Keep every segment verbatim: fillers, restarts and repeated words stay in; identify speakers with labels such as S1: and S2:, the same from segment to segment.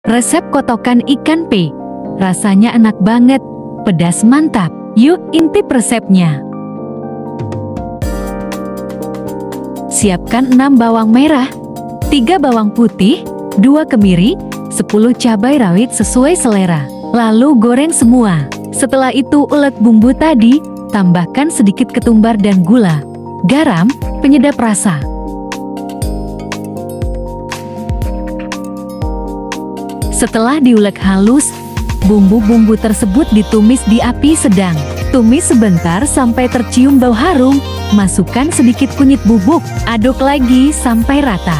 S1: Resep kotokan ikan pe. Rasanya enak banget, pedas mantap. Yuk intip resepnya. Siapkan enam bawang merah, tiga bawang putih, dua kemiri, sepuluh cabai rawit sesuai selera. Lalu goreng semua. Setelah itu ulek bumbu tadi, tambahkan sedikit ketumbar dan gula, garam, penyedap rasa. Setelah diulek halus, bumbu-bumbu tersebut ditumis di api sedang. Tumis sebentar sampai tercium bau harum, masukkan sedikit kunyit bubuk, aduk lagi sampai rata.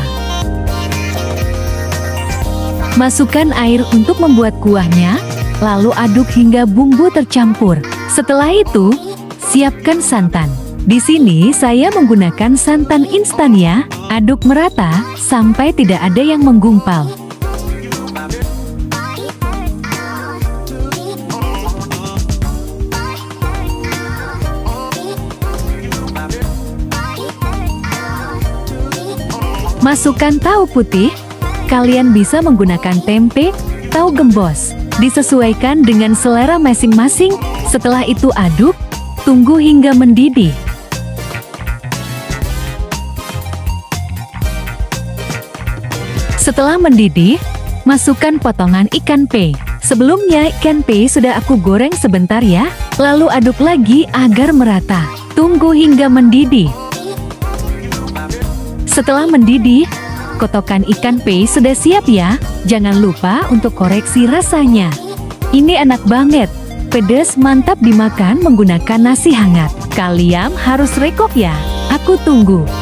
S1: Masukkan air untuk membuat kuahnya, lalu aduk hingga bumbu tercampur. Setelah itu, siapkan santan. Di sini saya menggunakan santan instan ya. Aduk merata sampai tidak ada yang menggumpal. Masukkan tahu putih. Kalian bisa menggunakan tempe, tahu gembos. Disesuaikan dengan selera masing-masing. Setelah itu aduk, tunggu hingga mendidih. Setelah mendidih, masukkan potongan ikan pe. Sebelumnya ikan pe sudah aku goreng sebentar ya. Lalu aduk lagi agar merata. Tunggu hingga mendidih. Setelah mendidih, kotokan ikan pe sudah siap ya. Jangan lupa untuk koreksi rasanya. Ini enak banget, pedas mantap dimakan menggunakan nasi hangat. Kalian harus rekop ya. Aku tunggu.